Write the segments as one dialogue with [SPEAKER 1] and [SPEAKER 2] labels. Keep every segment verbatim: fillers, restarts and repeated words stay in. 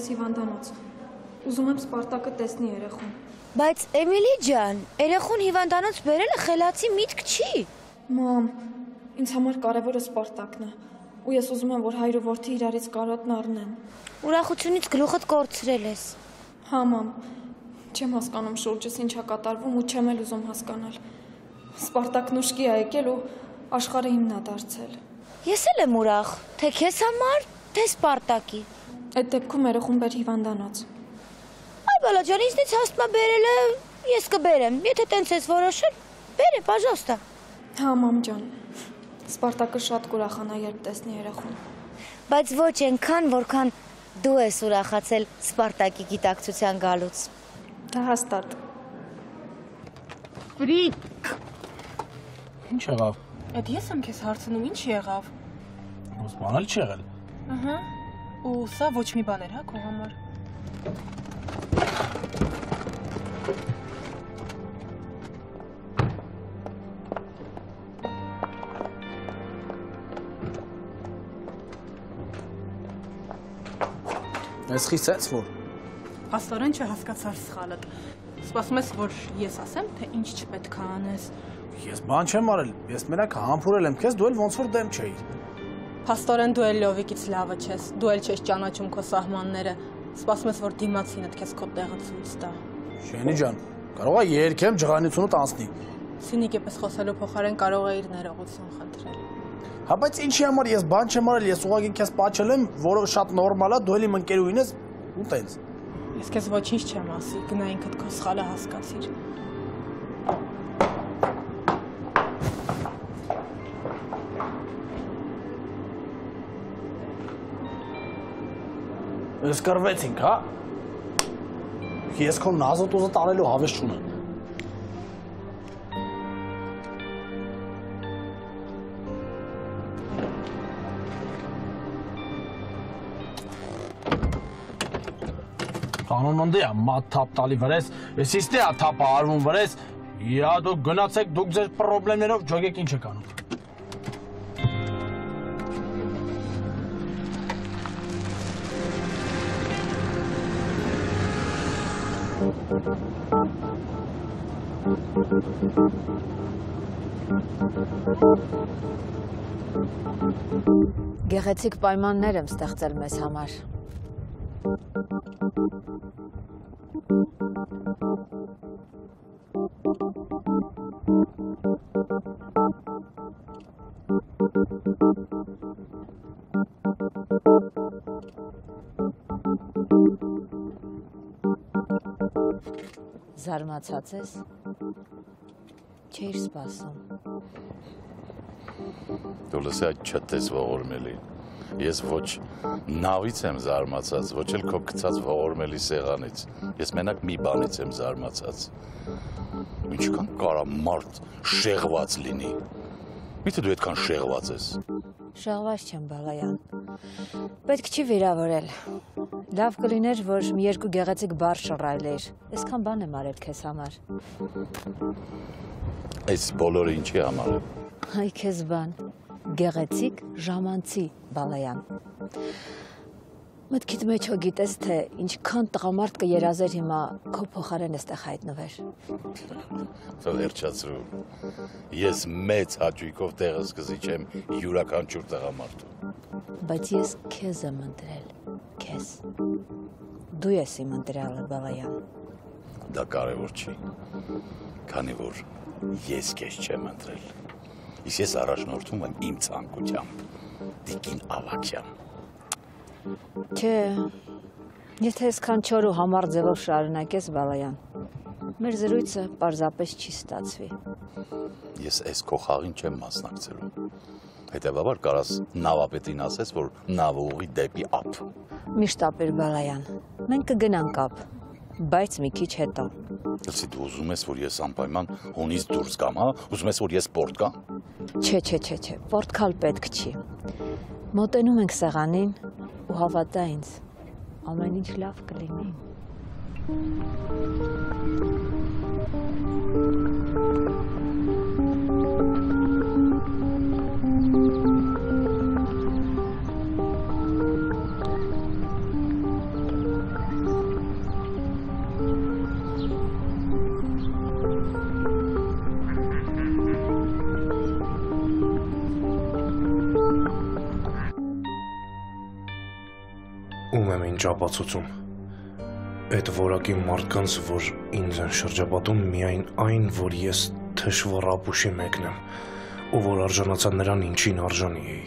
[SPEAKER 1] ես հիվանդանոց։ Ուզում եմ Սպարտակը տեսնի երեխուն։
[SPEAKER 2] Բայց Էմիլի ջան, երեխուն հիվանդանոց բերելը խելացի միտք չի։
[SPEAKER 1] Մամ, ինձ համար կարևորը Սպարտակն է, ու ես ուզում եմ, որ հայր ու որդի իրարից կարոտն առնեն։
[SPEAKER 2] Ուրախությունից գլուխդ կորցրել ես։
[SPEAKER 1] Հա, մամ, չեմ հասկանում շուրջս ինչա կատարվում ու չեմ էլ ուզում հասկանալ։ Սպարտակն ուշքի է եկել ու աշխարհը իմն է դարձել։
[SPEAKER 2] Ես էլ եմ ուրախ, թե քեզ համար, թե Սպարտակի։
[SPEAKER 1] Այդ դեպքում երեխուն բեր հիվանդանոց։
[SPEAKER 2] Այ բալա ջան, ինձնից հաստմա բերելը ես կբերեմ, եթե տենց ես որոշել, բեր է, պաժոստա։
[SPEAKER 1] Հա, մամ ջան, Սպարտակը շատ կուրախանա, երբ տեսնի երեխուն։
[SPEAKER 2] Բայց ոչ այնքան, որքան դու ես ուրախացել Սպարտակի գիտակցության գալուց։
[SPEAKER 1] Դա հաստատ։
[SPEAKER 3] Ֆրիկ։
[SPEAKER 4] Ինչ եղավ։
[SPEAKER 3] Այդ ես եմ քեզ հարցնում, ինչ եղավ։
[SPEAKER 4] Ոնց բան էլ չի եղել։
[SPEAKER 3] Ահա։ Ու սա ոչ մի բան էր, հա, քո համար։
[SPEAKER 4] Այս խիսեց որ։
[SPEAKER 3] Փաստորեն չհասկացար սխալդ։ Սպասում ես, որ ես ասեմ, թե ինչ չպետք է անես։
[SPEAKER 4] Ես բան չեմ արել, ես մենակ համբուրել եմ քեզ, դու էլ ոնց որ դեմ չէիր։
[SPEAKER 3] Փաստորեն դու էլ լովիկից լավը չես, դու էլ չես ճանաչում քո սահմանները։ Սպասում ես, որ դիմացինդ քեզ քո տեղը ցույց տա։
[SPEAKER 4] Շենի ջան, կարող է երգեմ ջղայնությունդ անցնի։
[SPEAKER 3] Սինիկ էպես խոսելու փոխարեն կարող է իր ներողություն խնդրել։
[SPEAKER 4] Հա բայց ինչի համար ես բան չեմ արել, ես ուղղակի քեզ պատճել եմ, որը շատ նորմալ է, դու էլ իմ ընկերուհին ես ու տենց։
[SPEAKER 3] Ես քեզ ոչինչ չեմ ասի, գնա ինքդ քո սխալը հասկացիր։
[SPEAKER 4] Ես կրվեցինք, հա։ Ես քո նազոտուզը տարելու հավես չունեմ։ Կանոն ընդ է մատ թափ տալի վրես, ես իստե է թափը արվում վրես, իա դուք գնացեք, դուք ձեր պրոբլեմներով ջոգեք ինչ եք անում։
[SPEAKER 5] Գեղեցիկ պայմաններ եմ ստեղծել մեզ համար։ Զարմացած ես, չէիր սպասում։
[SPEAKER 6] Դու լսի այդ չտես ողորմելի, ես ոչ նավից եմ զարմացած, ոչ էլ քո գցած ողորմելի սեղանից, ես մենակ մի բանից եմ զարմացած, ինչքան կարա մարդ շեղված լինի, միթե դու այդքան շեղված ես։
[SPEAKER 5] Շեղված չեմ բալայան, պետք չի վիրավորել, լավ կլիներ, որ մի երկու գեղեցիկ բառ շռայլեր, այսքան բան եմ արել քեզ համար։
[SPEAKER 6] Այս բոլորը ինչի համար է։
[SPEAKER 5] Այ քեզ բան, գեղեցիկ ժամանցի բալայան։ Մտքիդ մեջ հո գիտես, թե ինչքան տղամարդ կերազեր հիմա քո փոխարեն էստեղ հայտնվեր։
[SPEAKER 6] Թող վերջացրու, ես մեծ հաճույքով տեղս կզիջեմ յուրաքանչյուր տղամարդու։
[SPEAKER 5] Բայց ես քեզ եմ ընտրել, քեզ։ Դու ես իմ ընտրյալը բալայան։
[SPEAKER 6] Դա կարևոր չի, քանի որ ես քեզ չեմ ընտրել։ Իսկ ես առաջնորդում եմ իմ ցանկությամբ, Տիկին Ավագյան։
[SPEAKER 5] Չէ, եթե այսքան չոր ու համառ ձևով շարունակես բալայան, մեր զրույցը պարզապես չի ստացվի։
[SPEAKER 6] Ես այս քո խաղին չեմ մասնակցելու։ Հետևաբար կարաս նավապետին ասես, որ նավը ուղղի դեպի ափ։
[SPEAKER 5] Միշտ ապեր բալայան, մենք կգնանք ափ, բայց մի քիչ հետո։
[SPEAKER 6] Լսի դու ուզում ես, որ ես անպայման հունից դուրս գամ, հա? Ուզում ես, որ ես սպորտ գամ։
[SPEAKER 5] Չէ, չէ, չէ, չէ, պորտքալ պետք չի։ Մոտենում ենք սեղանին ու հավատա ինձ, ամեն ինչ լավ կլինի։
[SPEAKER 7] ինչ ապացուցում։ Այդ որակի մարդկանց, որ ինձ են շրջապատում, միայն այն, որ ես թշվառ ապուշի մեկն եմ, ու որ արժանացա նրան, ինչին արժանի էի։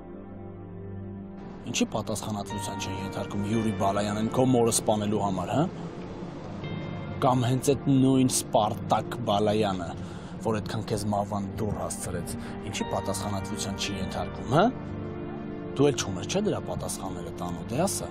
[SPEAKER 4] Ինչի պատասխանատվության չեն ենթարկում Յուրի Բալայանին քո մորը սպանելու համար, հա? Կամ հենց այդ նույն Սպարտակ Բալայանը, որ այդքան քեզ մավան դուր հասցրեց, ինչի պատասխանատվության չի ենթարկվում, հա? Դու էլ չունես, չէ՞ դրա պատասխանները տանու, դե ասա։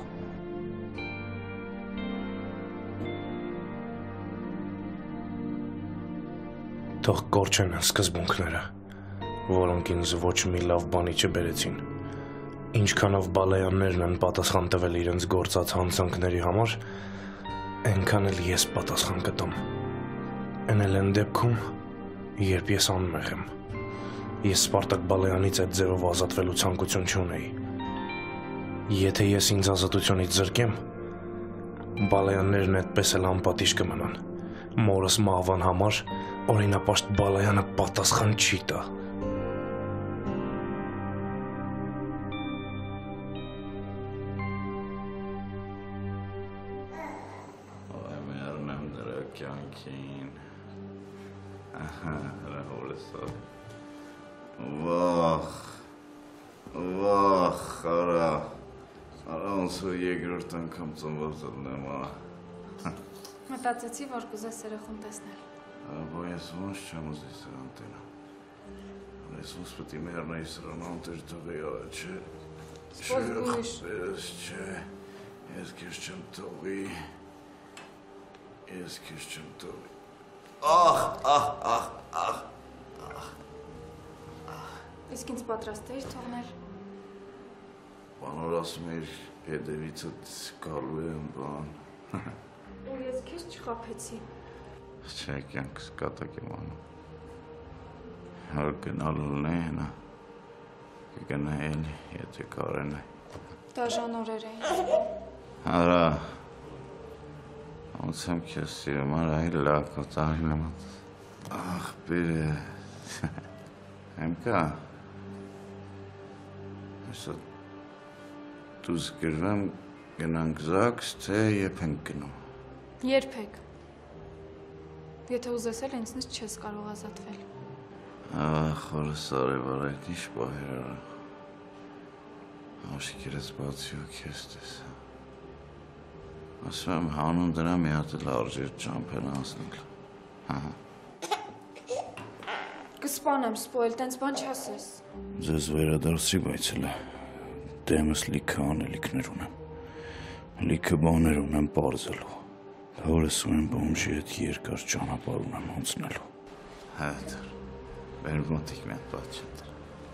[SPEAKER 7] Թող կորչեն սկզբունքները, որոնք ինձ ոչ մի լավ բանի չբերեցին։ Ինչքանով Բալայաններն են պատասխան տվել իրենց գործած հանցանքների համար, այնքան էլ ես պատասխան կտամ։ Այն էլ այն դեպքում, երբ ես անմեղ եմ։ Ես Սպարտակ Բալայանից այդ ձևով ազատվելու ցանկություն չունեի։ Եթե ես ինձ ազատությունից զրկեմ, Բալայաններն այդպես էլ անպատիժ կմնան։ Մորս մահվան համար օրինապաշտ Բալայանը պատասխան չի տա։
[SPEAKER 6] Մերնեմ դրա կյանքին։ Ահա, հրա հորեսա։ Վախ, վախ, արա, արա ոնց որ երկրորդ անգամ ծնված ելնեմ, ա։
[SPEAKER 1] Մտածեցի, որ կուզես երեխուն տեսնել։
[SPEAKER 6] Աբո ես ոնց չեմ ուզի սրան տենամ։ Ես ոնց պետք է մեռնեի սրան անտեր թողի, չէ։ Չէ, ես չէ, ես քեզ չեմ թողի։ Ես քեզ չեմ թողի։ Ախ, ախ, ախ, ախ, ախ։
[SPEAKER 1] Իսկ ինձ պատրաստ էիր թողնել։
[SPEAKER 6] Բանոր ասում էիր, հետևիցդ գալու եմ բան։
[SPEAKER 1] Ու ես քեզ չխաբեցի։
[SPEAKER 6] Չէ, կյանքս կատակ եմ անում։ Հար գնալն է, նա կգնա էլի, եթե կարեն է։
[SPEAKER 1] Դաժան օրեր էին։
[SPEAKER 6] Արա, ոնց եմ քեզ սիրում, արա, այլ լավ, քո ծաղի նման։ Ախպիր է։ Եմ կա։ Հեսա դուզ գրվեմ գնանք զաքս, թե եփ ենք գնում։
[SPEAKER 1] Երբեք։ Եթե ուզես էլ ինձնից չես կարող ազատվել։
[SPEAKER 6] Ախ, որս արևար այդ ինչ պահեր արա։ Աշիկերս բացի ու քեզ տեսա։ Ասում եմ հանուն դրա մի հատ էլ արժեր ճամփեն անցնել։ Հահա։
[SPEAKER 1] Կսպանեմ, սպոյել, տենց բան չասես։
[SPEAKER 6] Ձեզ վերադարձի, բայց էլ դեմս լիքը անելիքներ ունեմ։ Լիքը բաներ ունեմ պարզելու։ Հորս ու եմ բոմժի հետ երկար ճանապարհ ունեմ անցնելու։ Հետ, մեր մոտիկ մի հատ բաց չդր։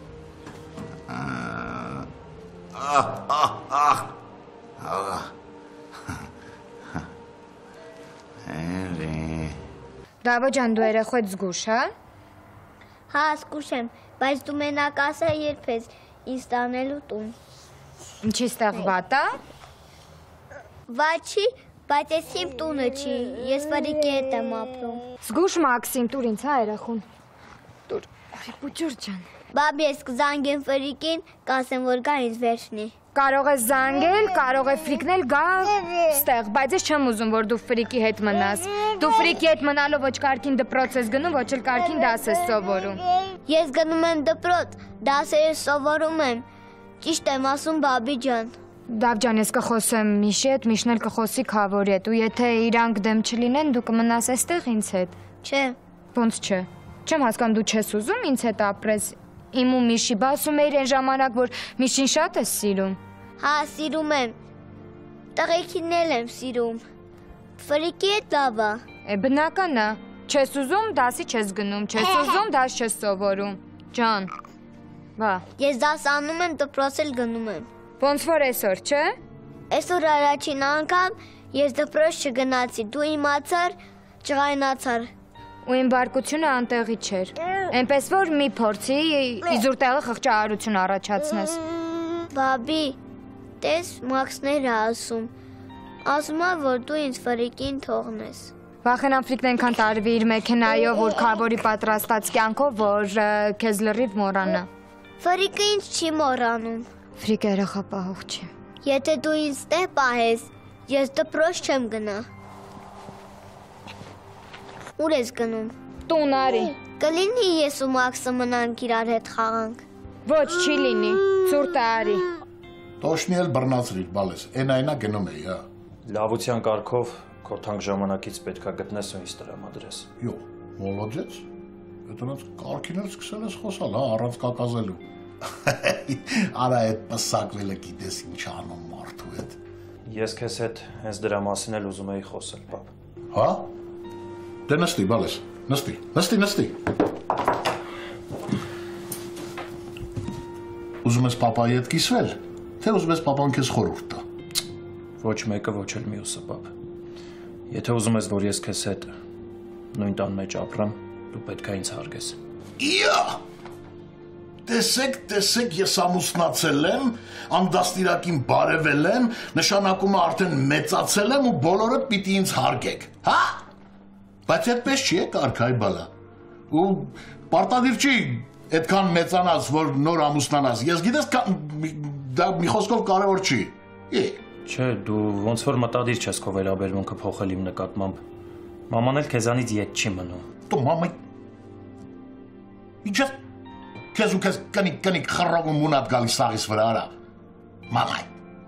[SPEAKER 6] Ահ, ահ, ահ, ահ, Էլի։
[SPEAKER 2] Դավո ջան, դու երեխու հետ զգուշ, հա։
[SPEAKER 8] Հա, զգուշ եմ, բայց դու մենակ ասա երբ ես ինձ տանելու տուն։
[SPEAKER 2] Ինչի ստեղ վատ է։
[SPEAKER 8] Վատ չի, բայց ես իմ տունը չի, ես վրիկի հետ եմ ապրում։
[SPEAKER 2] Զգուշ Մաքսիմ, տուր ինձ, հա, երեխուն։ Տուր, Պուճուր ջան։
[SPEAKER 8] Բաբի, ես կզանգեմ վրիկին, կասեմ, որ գա ինձ վերջնի։
[SPEAKER 2] Կարող է զանգել, կարող է ֆրիկնել գա ստեղ, բայց ես չեմ ուզում, որ դու ֆրիկի հետ մնաս։ Դու ֆրիկի հետ մնալով ոչ կարգին դպրոց ես գնում, ոչ էլ կարգին դաս ես սովորում։
[SPEAKER 8] Ես գնում եմ դպրոց, դասերը սովորում եմ։ Ճիշտ եմ ասում, բաբի ջան։
[SPEAKER 2] Դավ ջան, ես կխոսեմ Միշի հետ, Միշն էլ կխոսի Քավորի հետ, ու եթե իրանք դեմ չլինեն, դու կմնաս այստեղ ինձ հետ։
[SPEAKER 8] Չէ։
[SPEAKER 2] Ոնց չէ։ Չեմ հասկանում, դու չես ուզում ինձ հետ ապրես։ Իմ ու Միշի, բա ասում էիր այն ժամանակ, որ Միշին շատ ես սիրում։
[SPEAKER 8] Հա, սիրում եմ։ Տղեկին էլ եմ սիրում։ Ֆրիկի հետ լավ է։
[SPEAKER 2] Է բնական է։ Չես ուզում, դասի չես գնում, չես ուզում, դաս չես սովորում։ Ջան։ Բա։
[SPEAKER 8] Ես դաս անում եմ, դպրոց էլ գնում եմ։
[SPEAKER 2] Ոնց որ այսօր, չէ։
[SPEAKER 8] Այսօր առաջին անգամ ես դպրոց չգնացի, դու իմացար, ջղայնացար։
[SPEAKER 2] Ու իմ բարկությունը անտեղի չէր։ Էնպես որ մի փորձի իզուր տեղը խղճահարություն առաջացնես։
[SPEAKER 8] Բաբի, տես Մաքսներ է ասում։ Ասում է, որ դու ինձ ֆրիկին թողնես։
[SPEAKER 2] Վախենամ ֆրիկն այնքան տարվի իր մեքենայով, որ Քավորի պատրաստած կյանքով, որ քեզ լրիվ մոռանա։
[SPEAKER 8] Ֆրիկը ինձ չի մոռանում։
[SPEAKER 2] Ֆրիկը երեխա պահող չի։
[SPEAKER 8] Եթե դու ինձ տեղ պահես, ես դպրոց չեմ գնա։ Ուր ես գնում։
[SPEAKER 2] Տուն արի։
[SPEAKER 8] Կլինի ես ու Մաքսը մնանք իրար հետ խաղանք։
[SPEAKER 2] Ոչ, չի լինի։ Ցուրտը արի։
[SPEAKER 9] Տոշնի էլ բռնացրիր, բալես, են այնա գնում էի, հա։
[SPEAKER 10] Լավության կարգով քո թանկ ժամանակից պետքա գտնես ու ինձ տրամադրես։
[SPEAKER 9] Յո, մոլոդեց։ Այդոնց կարգին էլ սկսել ես խոսալ, հա, առանց կակազելու։ Արա այդ պսակվելը գիտես ինչ անում մարդու հետ։
[SPEAKER 10] Ես քեզ հետ հենց դրա մասին էլ ուզում էի խոսել, պապ։
[SPEAKER 9] Հա։ Դե նստի, բալես, նստի, նստի, նստի։ Ուզում ես պապայի հետ կիսվել, թե ուզում ես պապան քեզ խորհուրդ տա։
[SPEAKER 10] Ոչ մեկը, ոչ էլ մյուսը, պապ։ Եթե ուզում ես, որ ես քեզ հետ նույն տան մեջ ապրեմ, դու պետք է ինձ հարգես։
[SPEAKER 9] Իա։ Տեսեք, տեսեք, ես ամուսնացել եմ, անդաստիրակին բարևել եմ, նշանակում է արդեն մեծացել եմ ու բոլորը պիտի ինձ հարգեք, հա? Բայց այդպես չի է կարգ, այ բալա։ Ու պարտադիր չի այդքան մեծանաս, որ նոր ամուսնանաս։ Ես գիտես, դա մի խոսքով կարևոր չի։ Է։
[SPEAKER 10] Չէ, դու ոնց որ մտադիր չես քո վերաբերմունքը փոխել իմ նկատմամբ։ Մաման էլ քեզանից ետ չի մնում։
[SPEAKER 9] Դու մամա։ Ինչ ես քեզ ու քեզ կնիկ կնիկ խռռովում մունատ գալիս սաղիս վրա արա։ Մամայ։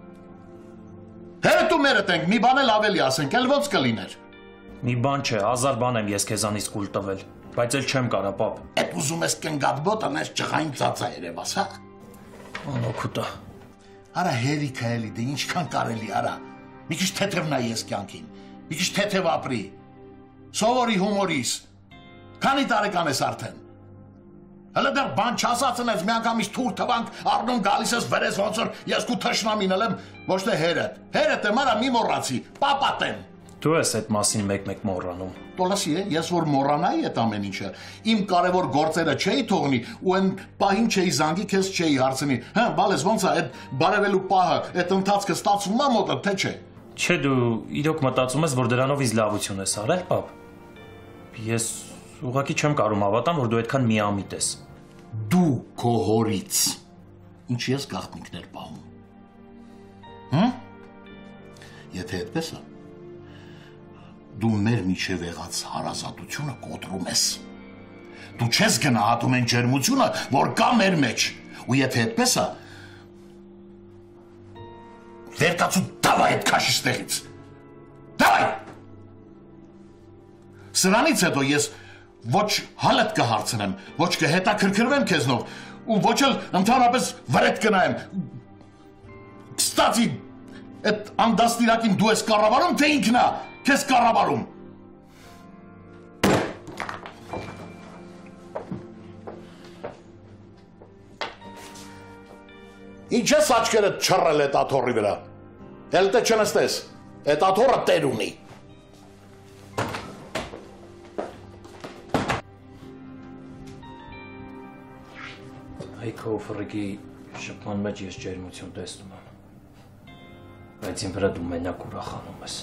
[SPEAKER 9] Հետ ու մերդ ենք, մի բան էլ ավելի ասենք, էլ ոնց կլիներ։
[SPEAKER 10] Մի բան չէ, հազար բան եմ ես քեզանից կուլ տվել, բայց էլ չեմ կարա, պապ։
[SPEAKER 9] Էդ ուզում ես կնգատ բոտը նես ջղային ծածա երևաս, հա։
[SPEAKER 10] Անօքուտա։
[SPEAKER 9] Արա հերիքը էլի, դե ինչքան կարելի արա։ Մի քիչ թեթև նայ ես կյանքին, մի քիչ թեթև ապրի։ Սովորի հումորիս։ Քանի տարեկան ես արդեն։ Հələ դեռ բան չասացնես, մի անգամից թուր թվանք առնում գալիս ես վրես ոնց որ ես քու թշնամին եմ, ոչ թե հերդ։ Հերդ եմ արա մի մոռացի, պապատ եմ։
[SPEAKER 10] Դու ես այդ մասին մեկ-մեկ մոռանում։
[SPEAKER 9] Տոլասի է, ես որ մոռանայի այդ ամեն ինչը, իմ կարևոր գործերը չէի թողնի ու այն պահին չէի զանգի, քեզ չէի հարցնի։ Հա, բալես ոնց է այդ բարևելու պահը, այդ ընթացքը ստացվում է մոտը, թե չէ։
[SPEAKER 10] Չէ, դու իրոք մտածում ես, որ դրանով ինձ լավություն ես արել, պապ։ Ես ուղղակի չեմ կարող հավատամ, որ դու այդքան միամիտ ես։
[SPEAKER 9] Դու քո հորից ինչ ես գաղտնիքներ պահում։ Հմ? Եթե այդպես է, դու մեր միջև եղած հարազատությունը կոտրում ես։ Դու չես գնահատում այն ջերմությունը, որ կա մեր մեջ։ Ու եթե այդպես է, վեր կացու դավայ այդ քաշի ստեղից։ Դավայ։ Սրանից հետո ես ոչ հալդ կհարցնեմ, ոչ կհետաքրքրվեմ քեզնով, ու ոչ էլ ընդհանրապես վրետ կնայեմ։ Կստացի, այդ անդաստիրակին դու ես կառավարում, թե ինքն է քեզ կառավարում։ Ինչ ես աչքերդ չռել այդ աթոռի վրա։ Էլ թե չնստես, այդ աթոռը տեր ունի։
[SPEAKER 10] Այ քո ֆրիկի շփման մեջ ես ջերմություն տեսնում եմ։ Բայց իմ վրա դու մենակ ուրախանում ես։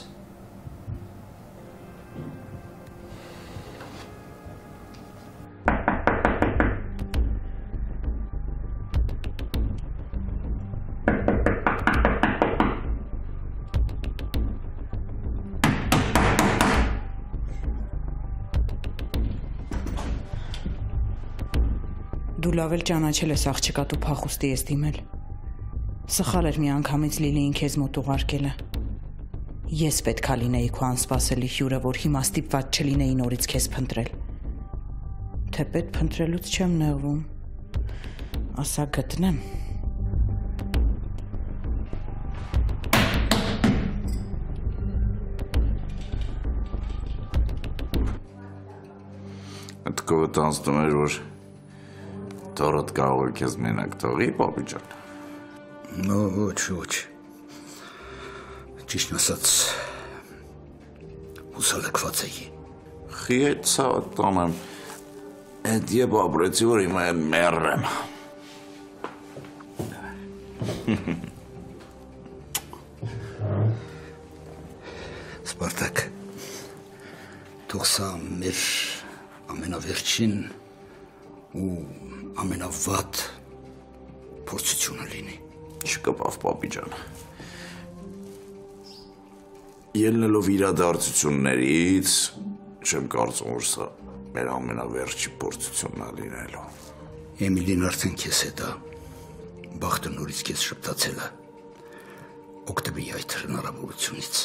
[SPEAKER 11] Դու լավ էլ ճանաչել ես աղջկատու փախուստի ես դիմել։ Սխալ էր մի անգամից Լիլիին քեզ մոտ ուղարկելը։ Ես պետքա լինեի քո անսպասելի հյուրը, որ հիմա ստիպված չլինեի նորից քեզ փնտրել։ Թե պետ փնտրելուց չեմ նեղվում։ Ասա գտնեմ։
[SPEAKER 6] Այդ կողը անցնում էր, որ Տորոտ կարող է քեզ մենակ թողի, պապի ջան։
[SPEAKER 12] Նո, ոչ, ոչ։ Ճիշտ ասած, հուսալքված էի։
[SPEAKER 6] Խի այդ ցավը տանեմ, այդ եբ ապրեցի, որ հիմա եմ մեռեմ։
[SPEAKER 12] Սպարտակ, թող սա մեր ամենավերջին ու ամենավատ փորձությունը լինի։
[SPEAKER 6] Չկպավ, պապի ջան։ ելնելով իրադարձություններից, չեմ կարծում, որ սա մեր ամենավերջի փորձությունն է լինելու։
[SPEAKER 12] Էմիլին արդեն քեզ հետ է, բախտը նորից քեզ շփթացել է, օգտվի այդ հնարավորությունից։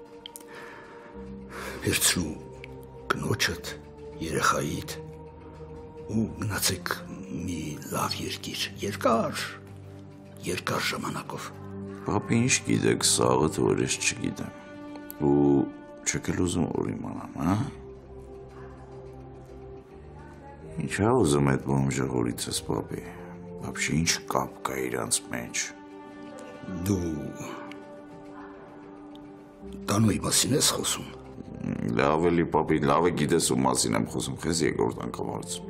[SPEAKER 12] Վերցրու կնոջդ, երեխայիդ ու գնացեք մի լավ երկիր, երկար, երկար ժամանակով։
[SPEAKER 6] Պապի, ինչ գիտեք սաղը, որ ես չգիտեմ։ Ու չեք էլ ուզում որ իմանամ, հա։ Ինչ է ուզում այդ բոմժեղորիցս, պապի։ Բաբշի ինչ կապ կա իրանց մեջ։
[SPEAKER 12] Դու տանուի մասին ես խոսում։
[SPEAKER 6] Լավ էլի, պապի, լավ է գիտես ու մասին եմ խոսում, խես երկրորդ անգամ հարցում։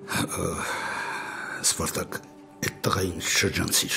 [SPEAKER 12] Սպարտակ, այդ տղային շրջանցիր,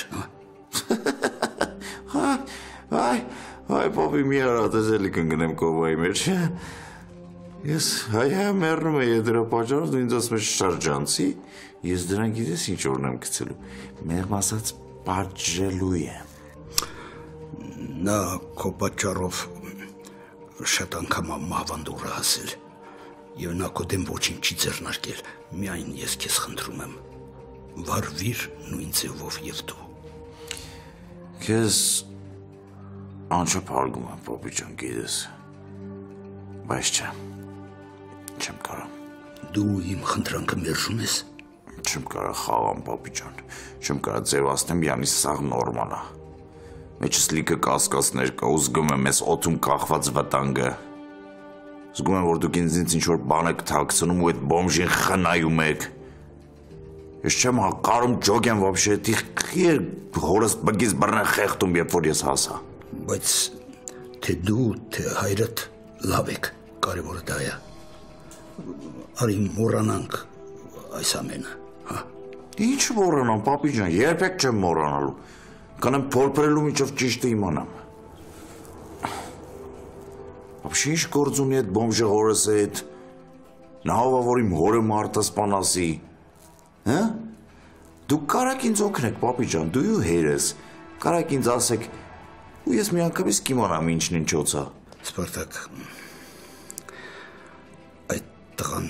[SPEAKER 6] հա։ Այ, այ, պապի, մի արատ ես էլի կնգնեմ կովայի մեջ, ես հայ-հայ մերնում է եդրա պաճարով, դու ինձ ասում ես շրջանցի, ես դրան գիտես ինչ օրն եմ գցելու, մեղմ ասած պատժելու եմ։
[SPEAKER 12] Նա քո պատճառով շատ անգամ մահվանդուր է հասել և նա քո դեմ ոչինչ չի ձեռնարկել, միայն ես քեզ խնդրում եմ, վարվիր նույն ձևով և դու։
[SPEAKER 6] Քեզ անչափ հարգում եմ, պապի ջան, գիտես, բայց չէ, չեմ կարա։
[SPEAKER 12] Դու իմ խնդրանքը մերժում ես։
[SPEAKER 6] Չեմ կարա խաղամ, պապի ջան, չեմ կարա ձևացնեմ, յանի սաղ նորմալ է։ Մեջս լիքը կասկածներ կա ու զգում եմ ես օդում կախված վտանգը։ Զգում եմ, որ դուք ինձնից ինչ-որ բան եք թաքցնում ու այդ բոմժին խնայում եք։ Ես չեմ կարում ջոգեմ վաբշե, տիխի էր հորս բգից բռնեն խեղտում, երբ որ ես հասա։
[SPEAKER 12] Բայց թե դու, թե հայրդ լավ եք, կարևորը դա է։ Արի մոռանանք այս ամենը, հա։
[SPEAKER 6] Ինչ մոռանամ, պապի ջան, երբեք չեմ մոռանալու։ Կանեմ փորփրելու միջով ճիշտը իմանամ։ Вообще ինչ գործ ունի այդ բոմժը հորս հետ։ Նա ով որ իմ հորը մարտը սպանասի։ Հա? Դուք կարաք ինձ օգնեք, պապի ջան, դու ու հերես։ Կարաք ինձ ասեք, ու ես միանգամից կիմանամ ինչն ինչոց է։
[SPEAKER 12] Սպարտակ, այդ տղան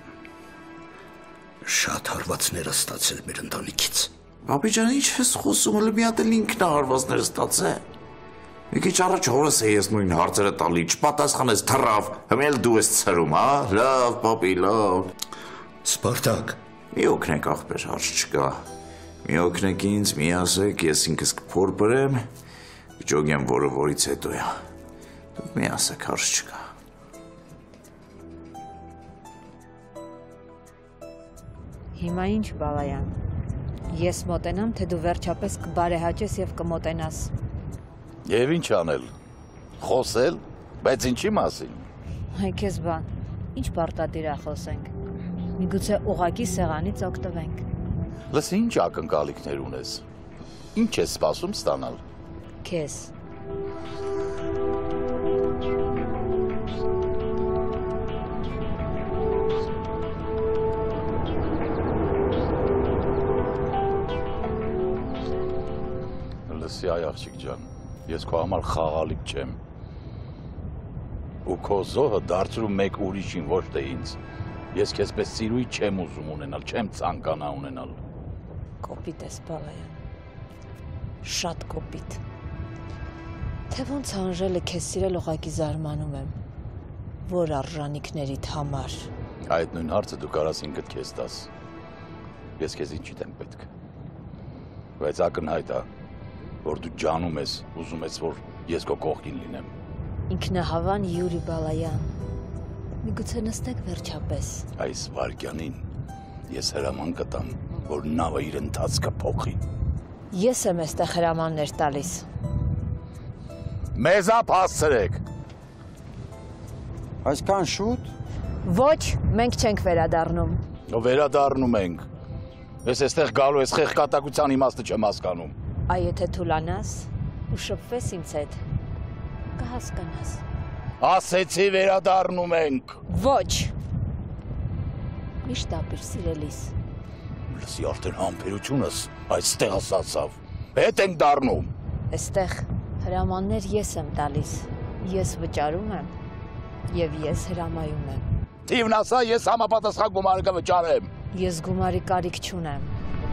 [SPEAKER 12] շատ հարվածներ է ստացել մեր ընտանիքից։
[SPEAKER 6] Պապի ջան, ինչ ես խոսում, հələ մի հատ էլ ինքն է հարվածներ ստացել։ Մի քիչ առաջ հորս է ես նույն հարցերը տալի, չպատասխանես թռավ, հիմա էլ դու ես ցրում, հա։ Լավ, պապի, լավ։
[SPEAKER 12] Սպարտակ,
[SPEAKER 6] մի օգնեք ախպեր, հարց չկա։ Մի օգնեք ինձ, մի ասեք, ես ինքս կփորփրեմ, կճոգեմ որը որից հետո է։ Դուք մի ասեք, հարց չկա։
[SPEAKER 5] Հիմա ինչ, Բալայան։ Ես մոտենամ, թե դու վերջապես կբարեհաճես և կմոտենաս։
[SPEAKER 6] Եվ ինչ անել, խոսել, բայց ինչի մասին։
[SPEAKER 5] Հայ քեզ բան, ինչ պարտադիր է խոսենք, միգուցե ուղղակի սեղանից օգտվենք։
[SPEAKER 6] Լս ինչ ակնկալիքներ ունես, ինչ ես սպասում ստանալ։
[SPEAKER 5] Քեզ։
[SPEAKER 6] Լսի այ աղջիկ ջան, ես քո համար խաղալիք չեմ։ Ու քո զոհը դարձրու մեկ ուրիշին, ոչ թե ինձ։ Ես քեզ պես սիրուի չեմ ուզում ունենալ, չեմ ցանկանա ունենալ։
[SPEAKER 5] Կոպիտ ես, Բալայան։ Շատ կոպիտ։ Թե ոնց անժելը քեզ սիրել ուղղակի զարմանում եմ։ Որ արժանիքներիդ համար։
[SPEAKER 6] Այդ նույն հարցը դու կարաս ինքդ քեզ տաս։ Ես քեզ ինչի դեմ պետք։ Բայց ակնհայտ է, որ դու ջանում ես, ուզում ես, որ ես քո կողքին լինեմ։
[SPEAKER 5] Ինքնահավան Յուրի Բալայան, միգուցե նստեք վերջապես։
[SPEAKER 6] Այս վարկյանին ես հրաման կտամ, որ նավը իր ընթացքը փոխի։
[SPEAKER 5] Ես եմ այստեղ հրամաններ տալիս։
[SPEAKER 6] Մեզ ապ հասցրեք։
[SPEAKER 13] Այսքան շուտ։
[SPEAKER 5] Ոչ, մենք չենք վերադառնում։
[SPEAKER 6] Վերադառնում ենք։ Ես այստեղ գալու ես խեղկատակության իմաստը չեմ հասկանում։
[SPEAKER 5] Այ եթե թուլանաս ու շփվես ինձ հետ, կհասկանաս։
[SPEAKER 6] Ասեցի վերադառնում ենք։
[SPEAKER 5] Ոչ։ Միշտ ապիր սիրելիս։
[SPEAKER 6] Լսի արդեն համբերությունս այստեղ ասացավ։ Հետ ենք դառնում։
[SPEAKER 5] Այստեղ հրամաններ ես եմ տալիս, Ես վճարում եմ եւ ես հրամայում եմ։
[SPEAKER 6] Թիվն ասա, ես համապատասխան գումարը կվճարեմ։
[SPEAKER 5] Ես գումարի կարիք չունեմ։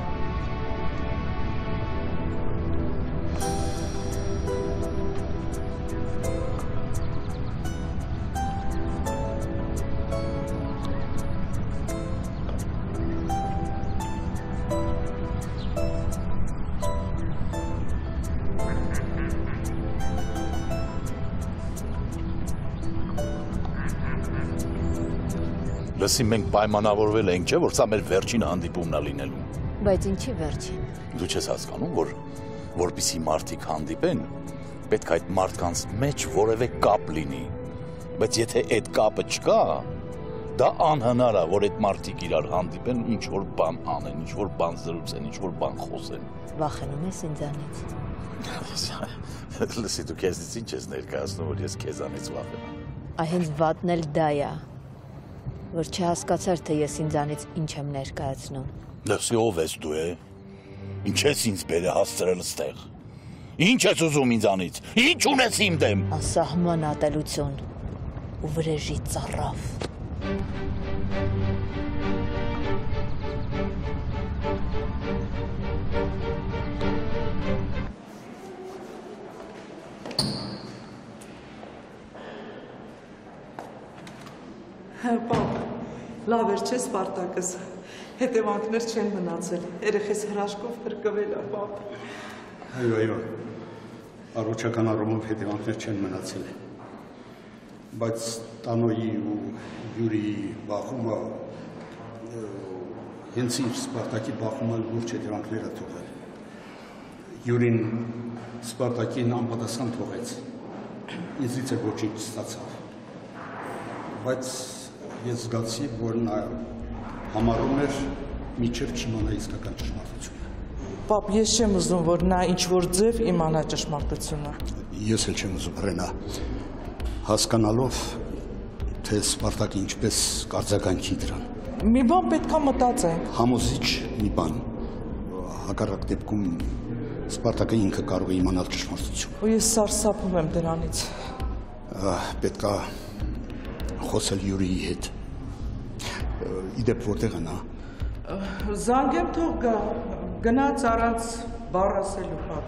[SPEAKER 6] Լսի, մենք պայմանավորվել ենք, չէ, որ սա մեր վերջին հանդիպումն է լինելու։
[SPEAKER 5] Բայց ինչի վերջին։
[SPEAKER 6] Դու չես հասկանում, որ որպեսզի մարդիկ հանդիպեն, պետք է այդ մարդկանց մեջ որևէ կապ լինի։ Բայց եթե այդ կապը չկա, դա անհնար է, որ այդ մարդիկ իրար հանդիպեն, ինչ որ բան անեն, ինչ որ բան զրուցեն, ինչ որ բան խոսեն։
[SPEAKER 5] Վախենում ես ինձանից։
[SPEAKER 6] Լսի, դու քեզնից ինչ ես ներկայացնում, որ ես քեզանից վախենամ։
[SPEAKER 5] Այհենց վատն էլ դա է, որ չհասկացար, թե ես ինձանից ինչ եմ ներկայացնում։
[SPEAKER 6] Լսի, ով ես դու է։ Ինչ ես ինձ բերե հասցրել ստեղ։ Ինչ ես ուզում ինձանից։ Ինչ ունես իմ դեմ։
[SPEAKER 5] Անսահման ատելություն ու վրեժի ծառավ։
[SPEAKER 13] Պապ, լավ էր չէ Սպարտակս, հետևանքներ չեն մնացել, երեխես հրաշքով փրկվել է, պապ։
[SPEAKER 12] Այո, այո, առողջական առումով հետևանքներ չեն մնացել, բայց Տանոյի ու Յուրիի բախումը, հենց իր Սպարտակի բախումը լուրջ հետևանքներ է թողել։ Յուրին Սպարտակին անպատասխան թողեց, ինձից էլ ոչինչ չստացավ, բայց ես զգացի, որ նա համարում էր միջև չիմանա իսկական ճշմարտությունը։
[SPEAKER 13] Պապ, ես չեմ ուզում, որ նա ինչ-որ ձև իմանա ճշմարտությունը։
[SPEAKER 12] Ես էլ չեմ ուզում, Ռենա, հասկանալով, թե Սպարտակը ինչպես կարձականքի դրան։
[SPEAKER 13] Մի բան պետք է մտածենք։
[SPEAKER 12] Համոզիչ մի բան, հակառակ դեպքում Սպարտակը ինքը կարող է իմանալ ճշմարտությունը։
[SPEAKER 13] Ու ես սարսափում եմ դրանից։
[SPEAKER 12] Պետք է խոսել Յուրիի հետ։ Իդեպ որտեղ է նա։
[SPEAKER 13] Զանգեմ թող գա, գնաց առանց բառ ասելու, պապ։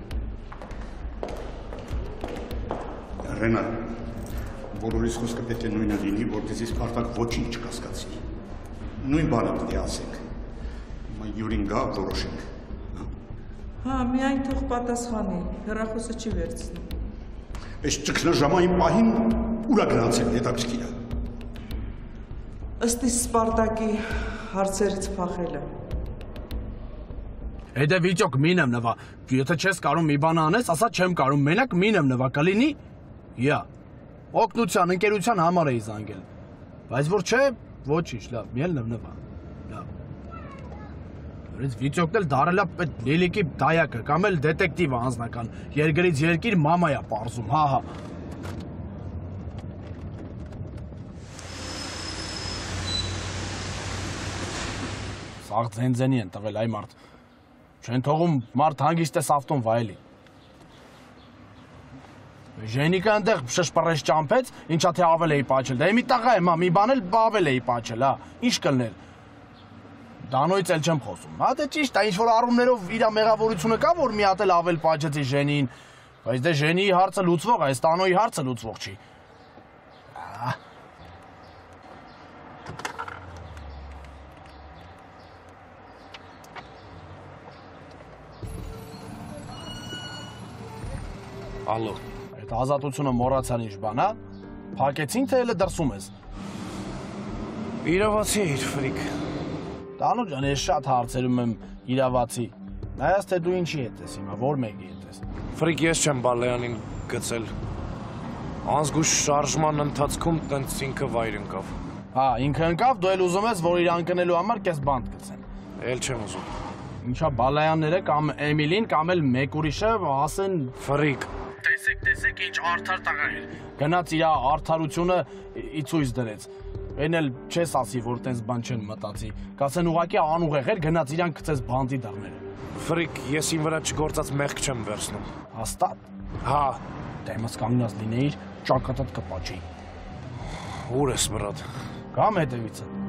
[SPEAKER 12] Ռենա, բոլորիս խոսքը պետք է նույնը լինի, որպեսզի Սպարտակ ոչինչ չկասկածի։ Նույն բանը պետք է ասենք։ Յուրին գա, որոշենք։
[SPEAKER 13] Հա, միայն թող պատասխանի, հեռախոսը չի վերցնում։
[SPEAKER 12] Այս ճգնաժամային պահին ուր է գնացել, հետաքրքիր է։
[SPEAKER 13] Ըստ իս Սպարտակի հարցերից փախելը։
[SPEAKER 4] Հետե վիճոք մին եմ նվա, եթե չես կարում մի բան անես, ասա չեմ կարում, մենակ մին եմ նվա, կլինի։ Յա, օգնության, ընկերության համար էի զանգել, բայց որ չէ, ոչինչ, լավ, մի էլ նվա, լավ։ Որից վիճոքն էլ դարել է այդ Լիլիկի դայակը, կամ էլ դետեկտիվը անձնական, երկրից երկիր մամա է պարզում, հա, հա։ Սաղ ձենձենի են տվել, այ մարդ, չեն թողում մարդ հանգիստ ես ավտոն վայելի։ Ժենիկը ընդեղ շշպռես ճամփեց, ինչա թե ավել էի պաչել, դա մի տղա եմ, մի բան էլ ավել էի պաչել, հա, ինչ կլներ։ Դանոյից էլ չեմ խոսում, հա, դե ճիշտ է, ինչ-որ առումներով իր մեղավորությունը կա, որ մի հատ էլ ավել պաչեցի Ժենին, բայց դե Ժենիի հարցը լուծվող է, Տանոյի հարցը լուծվող չի։ Ալո, այդ ազատությունը մոռացան ինչ բան, հա? Փակեցին, թե էլը դրսում ես։
[SPEAKER 7] Իրավացի էիր, ֆրիկ։
[SPEAKER 4] Տանո ջան, ես շատ հարցերում եմ իրավացի։ Նայած թե դու ինչի հետ ես հիմա, որ մեկի հետ ես։
[SPEAKER 7] Ֆրիկ, ես չեմ Բալայանին գցել։ Անզգուշ շարժման ընթացքում տենց ինքը վայր ընկավ։
[SPEAKER 4] Հա, ինքը ընկավ, դու էլ ուզում ես, որ իր անքնելու համար կես բանտ գցեն։
[SPEAKER 7] Էլ չեմ ուզում։
[SPEAKER 4] Ինչա Բալայանները կամ Էմիլին կամ էլ մեկ ուրիշը ասեն
[SPEAKER 7] ֆրիկ։
[SPEAKER 4] Տեսեք, տեսեք ինչ արդար տղա էր։ Գնաց իր արդարությունը ի ցույց դրեց։ Այն էլ չես ասի, որ տենց բան չեն մտածի։ Կասեն ուղակի անուղեղ էր, գնաց իրան գցեց բանտի դռները։
[SPEAKER 7] Ֆրիկ, ես իմ վրա չգործած մեղք չեմ վերցնում։
[SPEAKER 4] Հաստատ։
[SPEAKER 7] Հա,
[SPEAKER 4] դե իմաց կանգնած լինեիր, ճակատդ կպաճի։
[SPEAKER 7] Ուր ես բրատ։
[SPEAKER 4] Կամ հետևից է։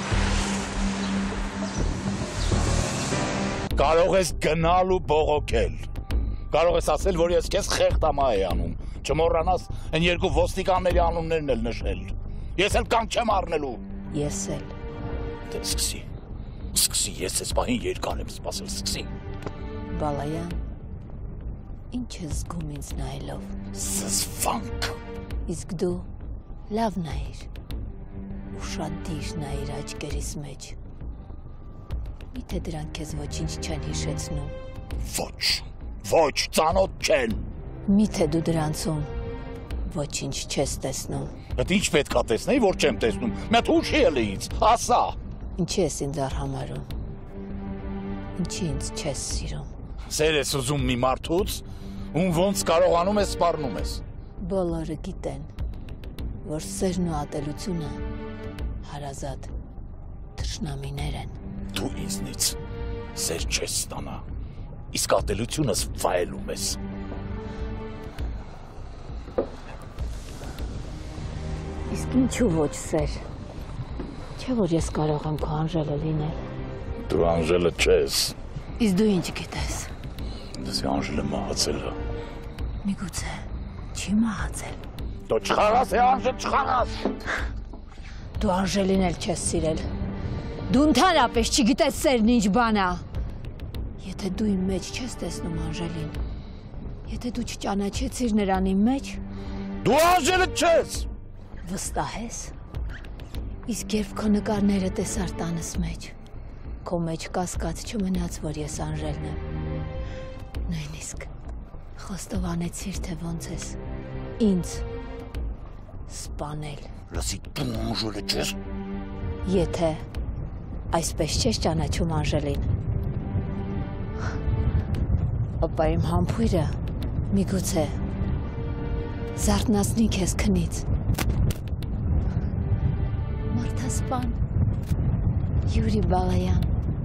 [SPEAKER 6] Կարող ես գնալ ու բողոքել։ Կարող ես ասել, որ ես քեզ խեղտամա էի անում։ Չմոռանաս այն երկու ոստիկանների անուններն էլ նշել։ Ես էլ կանգ չեմ առնելու։
[SPEAKER 5] Ես էլ։
[SPEAKER 6] Դե սկսի։ Սկսի, ես այս պահին երկար եմ սպասել, սկսի։
[SPEAKER 5] Բալայան, ինչ ես զգում ինձ նայելով։
[SPEAKER 6] Զզվանք։
[SPEAKER 5] Իսկ դու լավ նայիր։ Ու շատ դիր նայիր աչքերիս մեջ։ Միթե դրանք քեզ ոչինչ չեն հիշեցնում։
[SPEAKER 6] Ոչ, ոչ, ծանոթ չեն։
[SPEAKER 5] Միթե դու դրանցում ոչինչ չես տեսնում։
[SPEAKER 6] Բայց ինչ պետք է տեսնեի, որ չեմ տեսնում։ Մեծ ուշի էլ ինձ, ասա։
[SPEAKER 5] Ինչի ես ինձ արհամարում։ Ինչի ինձ չես սիրում։
[SPEAKER 6] Սեր ես ուզում մի մարդուց, ում ոնց կարողանում ես սպառնում ես։
[SPEAKER 5] Բոլորը գիտեն, որ սերն ու ատելությունը հարազատ թշնամիներ են։
[SPEAKER 6] Դու ինձնից սեր չես ստանա, իսկ ատելությունս վայելում ես։
[SPEAKER 5] Իսկ ինչու ոչ սեր։ Չէ որ ես կարող եմ քո Անժելը լինել։
[SPEAKER 6] Դու Անժելը չես։
[SPEAKER 5] Իսկ դու ինչ գիտես։
[SPEAKER 6] Դեսի Անժելը մահացել է։
[SPEAKER 5] Միգուցե չի մահացել։
[SPEAKER 6] Դու չխաղաս է Անժել, չխաղաս։
[SPEAKER 5] Դու Անժելին էլ չես սիրել։ Դու ընդհանրապես չգիտես սերն ինչ բան է։ Եթե դու իմ մեջ չես տեսնում Անժելին, եթե դու չճանաչեցիր նրան իմ մեջ,
[SPEAKER 6] դու Անժելը չես։
[SPEAKER 5] Վստահ ես։ Իսկ երբ քո նկարները տեսար տանս մեջ, քո մեջ կասկած չմնաց, որ ես Անժելն եմ։ Նույնիսկ խոստովանեցիր, թե ոնց ես ինձ սպանել։
[SPEAKER 6] Լսի, դու Անժելը չես։
[SPEAKER 5] Եթե այսպես չես ճանաչում Անժելին, ապա իմ համբույրը միգուցե զարթնացնի քեզ քնից։ Մարդասպան Յուրի Բալայան։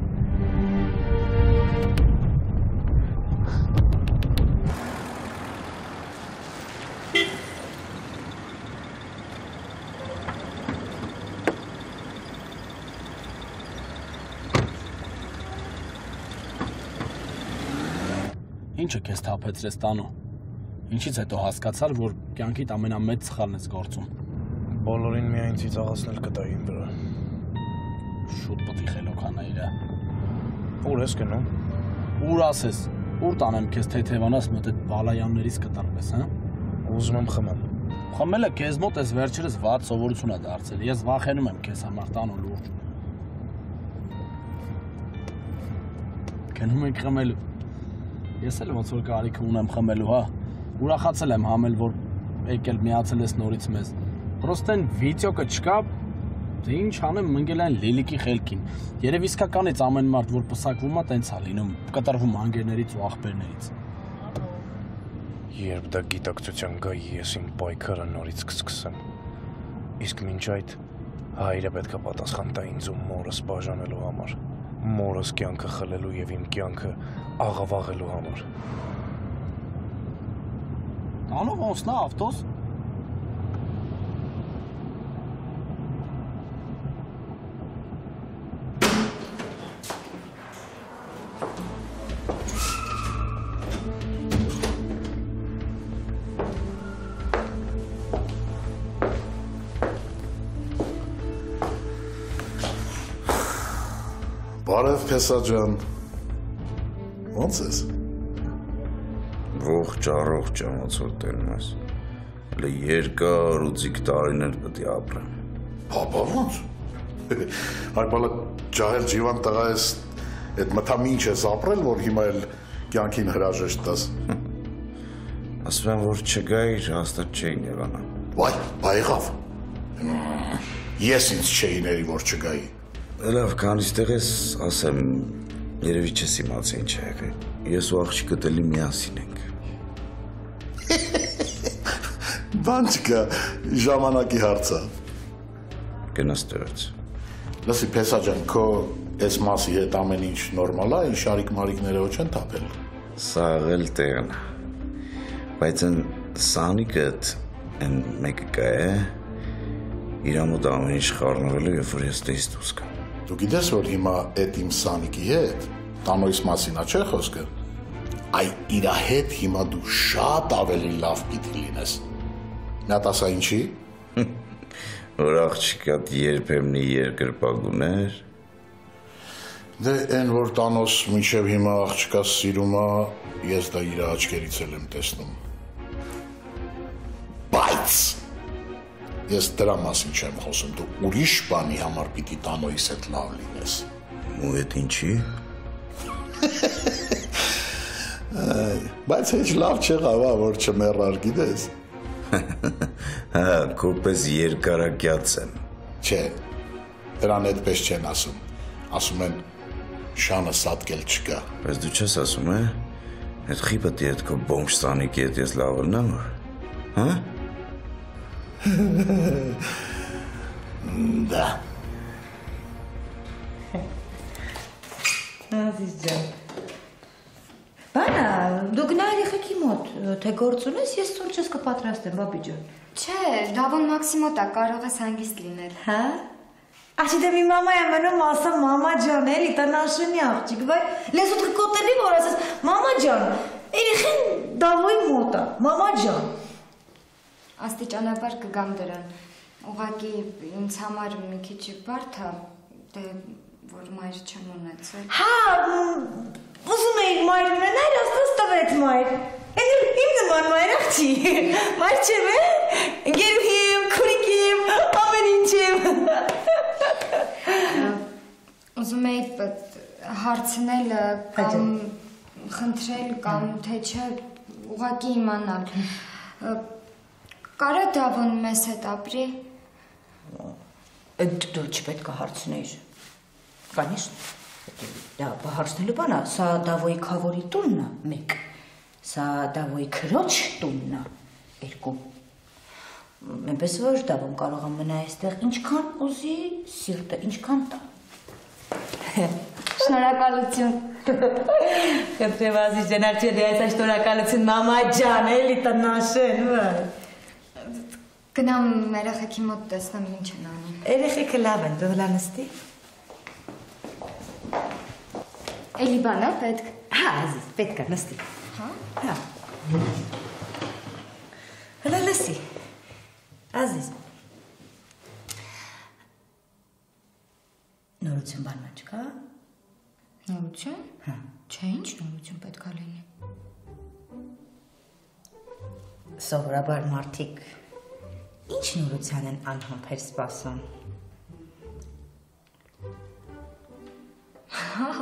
[SPEAKER 4] Ինչը քեզ թափեցրեց տանու։ Ինչից հետո հասկացար, որ կյանքիդ ամենամեծ սխալն ես գործում։
[SPEAKER 7] Բոլորին միայն ծիծաղացնել կտայի իմ վրա։
[SPEAKER 4] Շուտ պտի խելոքանայիր։
[SPEAKER 7] Ուր ես գնում։
[SPEAKER 4] Ուր ասես, ուր տանեմ քեզ թեթևանաս մոտ այդ Բալայաններից կտրվես, հա։
[SPEAKER 7] Ուզում եմ խմել։
[SPEAKER 4] Խմելը քեզ մոտ էս վերջերս վատ սովորություն է դարձել։ Ես վախենում եմ քեզ համար տանու լուրջ։ Գնում ենք խմելու։ Ես էլ ոնց որ կարիք ունեմ խմելու, հա։ Ուրախացել եմ համել, որ եկել միացել ես նորից մեզ։ Պրոստը այն վիդեոկը չկա, դե ինչ անեմ, մնգել են Լիլիկի խելքին։ Երև իսկականից ամեն մարդ, որ պսակվում է, տենց է լինում, կտրվում անգերներից ու աղբերներից։
[SPEAKER 7] Երբ դա գիտակցության գայի, ես իմ պայքարը նորից կսկսեմ։ Իսկ մինչ այդ հայրը պետք է պատասխան տա ինձ ու մորս բաժանելու համար։ Մորս կյանքը խլելու եւ իմ կյանքը աղավաղելու համար։
[SPEAKER 4] Անով ոնցնա ավտոս։
[SPEAKER 9] Բարև Փեսա ջան։ Ոնց ես։
[SPEAKER 14] Ողջ առողջ ամացոր տերում ես։ Լե երկար ու ձիգ տարիներ պետք է ապրեմ։
[SPEAKER 9] Հապա ոնց։ Այ բալա ջահել ջիվան տղա ես, այդ մթամինչ ես ապրել, որ հիմա էլ կյանքին հրաժեշտ տաս։
[SPEAKER 14] Ասում եմ, որ չգայիր, հաստատ չէին եղանա։
[SPEAKER 9] Վայ, բա եղավ։ Ես ինձ չէի ների, որ չգայի։
[SPEAKER 14] Լավ, քանից տեղ ես, ասեմ, երևի չես իմացի ինչ է եղել։ Ես ու աղջիկդ էլի միասին ենք։
[SPEAKER 9] Բան չկա, ժամանակի հարց է։
[SPEAKER 14] Գնաս դրած։
[SPEAKER 9] Լսի, Փեսա ջան, քո այս մասի հետ ամեն ինչ նորմալ է, շարիկ մարիկները ոչ են թափել։
[SPEAKER 14] Սա աղել տեղն։ Բայց այն սանիկդ Այն մեկը կա է, իր ամոտ ամեն ինչ խառնվելու, երբ որ ես տեից դուս կա։
[SPEAKER 9] Դու գիտես, որ հիմա էդ իմ Սանիկի հետ, տանոյս մասին ա չէ խոսքը, այ իրա հետ հիմա դու շատ ավելի լավ պիտի լինես։ Նա տասա ինչի։
[SPEAKER 14] Որ աղջիկատ երբեմնի երկրպագուներ։
[SPEAKER 9] Դե են, որ տանոս մինչև հիմա աղջկաս սիրում ա, ես դա իրա աչկերից էլ եմ տեսնում։ Բայց ես դրա մասին չեմ խոսում, դու ուրիշ բանի համար պիտի տանոյիս հետ լավ լինես։
[SPEAKER 14] Ու էդ ինչի։
[SPEAKER 9] Բայց հեչ լավ չեղավ, որ չմեռար, գիտես։
[SPEAKER 14] Հա, քոպես երկարակյաց եմ։
[SPEAKER 9] Չէ, դրան այդպես չեն ասում, ասում են շանը սատկել չկա։
[SPEAKER 14] Բայց դու չես ասում, է, այդ խիպըտի հետ քո բոմշ Սանիկի հետ ես լավ ըլնամ, որ, հա։
[SPEAKER 9] Դա։
[SPEAKER 5] Ազիզ ջան։ Բանա, դու գնա երեխեքի մոտ, թե գործ ունես, ես սուրճ ես կպատրաստեմ, բաբի ջան։
[SPEAKER 2] Չէ, Դավոն մաքսիմոտ է, կարող ես հանգիստ լինել։
[SPEAKER 5] Հա։ Աշի դե մի մամա է մնում ասա մամա ջան, էլի տնաշնի աղջիկ, բայց լեզուդ կկոտելի որ ասես մամա ջան, երեխեն Դավոյի մոտ է, մամա ջան։
[SPEAKER 2] Աստիճանաբար կգամ դրան։ Ուղղակի ինձ համար մի քիչ բարդ է, դե որ մայր չեմ ունեցել։
[SPEAKER 5] Հա, ուզում էի մայր ունենալ, աստված տվեց մայր։ Իմ նման մայր աղջի, մայր չեմ է, գերուհի եմ, քուրիկ եմ, ամեն ինչ եմ։
[SPEAKER 2] Ուզում էի հարցնել կամ խնդրել կամ թե չէ ուղղակի իմանալ։ Կարա Դավոն մեզ հետ ապրի։
[SPEAKER 5] Դու չպետք է հարցնեիր։ Конечно, դա հարցնելու բան է, սա Դավոյի քավորի տունն է, մեկ, սա Դավոյի քրոջ տունն է, երկու։ Այնպես որ Դավոն կարող է մնա այստեղ ինչքան ուզի, սիրտը ինչքան տա։
[SPEAKER 2] Շնորհակալություն։
[SPEAKER 5] Խնդրեմ Ազիզ ջան, արդյոք այս շնորհակալություն մամա ջան, էլի տնաշեն, վայ։
[SPEAKER 2] Գնամ երեխեքի մոտ տեսնեմ ինչ են անում։
[SPEAKER 5] Երեխեքը լավ են, դու հլա նստի։
[SPEAKER 2] Էլի բան է պետք։
[SPEAKER 5] Հա, Ազիզ, պետք է նստի։
[SPEAKER 2] Հա։
[SPEAKER 5] Հա։ Հլա լսի։ Ազիզ։ Նորություն բան չկա։
[SPEAKER 2] Նորություն։
[SPEAKER 5] Հա։
[SPEAKER 2] Չէ, ինչ նորություն պետք է լինի։
[SPEAKER 5] Սովորաբար մարդիկ ինչ նորության են անհամբեր սպասում։
[SPEAKER 2] Հա։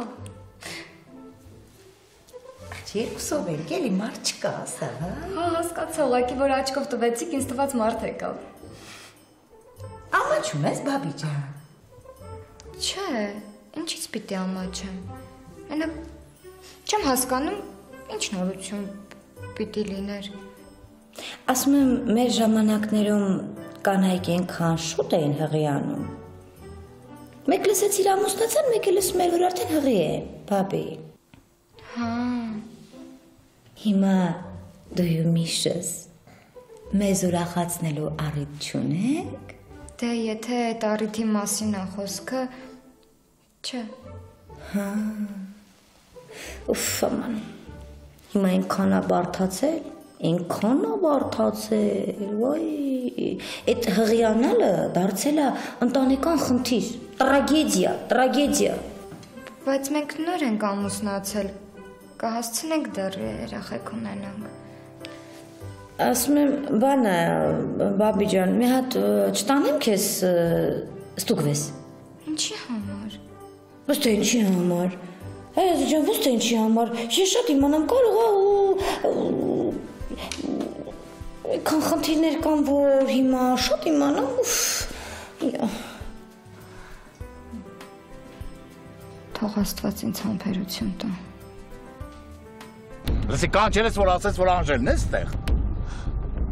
[SPEAKER 5] Երկուսով ենք, էլի մարդ չկա, ասա, հա։
[SPEAKER 2] Հա, հասկացա, ուղղակի որ աչքով տվեցիք, ինձ տված մարդ եկավ։
[SPEAKER 5] Ամաչում ես, բաբի ջան։
[SPEAKER 2] Չէ, ինչից պիտի ամաչեմ։ Մենակ չեմ հասկանում, ինչ նորություն պիտի լիներ։
[SPEAKER 5] Ասում եմ, մեր ժամանակներում կանայք այնքան շուտ էին հղիանում։ Մեկ լսեց իր ամուսնացան, մեկը լսում էր, որ արդեն հղի է, բաբի։
[SPEAKER 2] Հա։
[SPEAKER 5] Հիմա դու միշս մեզ ուրախացնելու առիթ չունեք։
[SPEAKER 2] Դե եթե այդ առիթի մասին է խոսքը, չէ։
[SPEAKER 5] Հա։ Ուֆ, աման։ Հիմա այնքան է բարդացել, այնքան է բարդացել, վայ։ Այդ հղիանալը դարձել է ընտանեկան խնդիր, տրագեդիա, տրագեդիա։
[SPEAKER 2] Բայց մենք նոր ենք ամուսնացել, կհասցնենք դեռ երեխեք ունենանք։
[SPEAKER 5] Ասում եմ, բանը, բաբի ջան, մի հատ չտանեմ քեզ ստուգվես։
[SPEAKER 2] Ինչի համար։
[SPEAKER 5] Ոստ է ինչի համար։ Հայազի ջան, ոստ է ինչի համար։ Ես շատ իմանամ կարող է քան խնդիրներ կան, որ հիմա շատ իմանամ, ուֆ։
[SPEAKER 2] Թող Աստված ինձ համբերություն տա։
[SPEAKER 4] Լսի կանչել ես, որ ասես, որ Անժելն է ստեղ։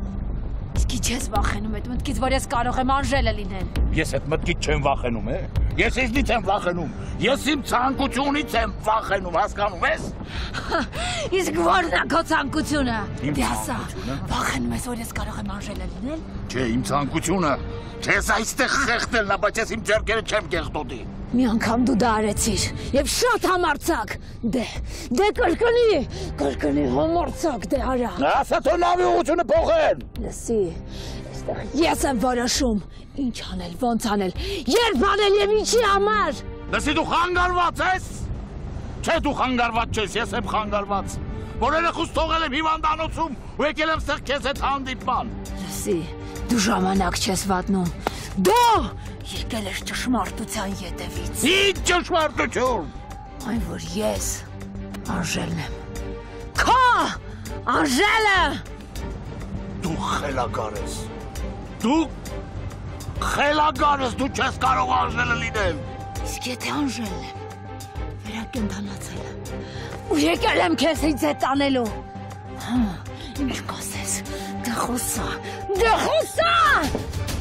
[SPEAKER 15] Իսկ ի՞նչ ես վախենում այդ մտքից, որ ես կարող եմ Անժելը լինել։
[SPEAKER 4] Ես այդ մտքից չեմ վախենում, է։
[SPEAKER 9] Ես ինձնից եմ վախենում։ Ես իմ ցանկությունից եմ վախենում, հասկանում ես։
[SPEAKER 5] Իսկ ո՞րն է քո ցանկությունը։
[SPEAKER 9] Իմ
[SPEAKER 5] Դե ասա,
[SPEAKER 9] ցանկությունը։
[SPEAKER 5] վախենում ես, որ ես կարող եմ Անժելը լինել։
[SPEAKER 9] Չէ, իմ ցանկությունը։ Չես այստեղ խեղդել, նա, բայց ես իմ ձեռքերը չեմ կեղտոտի։
[SPEAKER 5] Մի անգամ դու դա արեցիր եւ շատ համարցակ։ Դե, դե կրկնի, կրկնի համարցակ դե արա։
[SPEAKER 9] Ասա թող նավի ուղղությունը փոխեն։
[SPEAKER 5] Լսի, այստեղ ես եմ որոշում ինչ անել, ոնց անել, երբ անել եւ ինչի համար։
[SPEAKER 9] Լսի դու խանգարված ես։ Չէ դու խանգարված չես, ես եմ խանգարված։ Որ երեխուս թողել եմ հիվանդանոցում ու եկել եմ ստեղ քեզ հետ հանդիպման։
[SPEAKER 5] Լսի, դու ժամանակ չես վատնում։ Դու եկել ես ճշմարտության ետևից։
[SPEAKER 9] Ինչ ճշմարտություն։
[SPEAKER 5] Այն որ ես Անժելն եմ։ Քո Անժելը։
[SPEAKER 9] Դու խելագար ես։ Դու խելագար ես, դու չես կարող Անժելը լինել։
[SPEAKER 5] Իսկ եթե Անժելն եմ, վերակենդանացել եմ։ Ու եկել եմ քեզ հետ անելու։ Հա, ինչ կասես։ Դե խոսա, դե խոսա։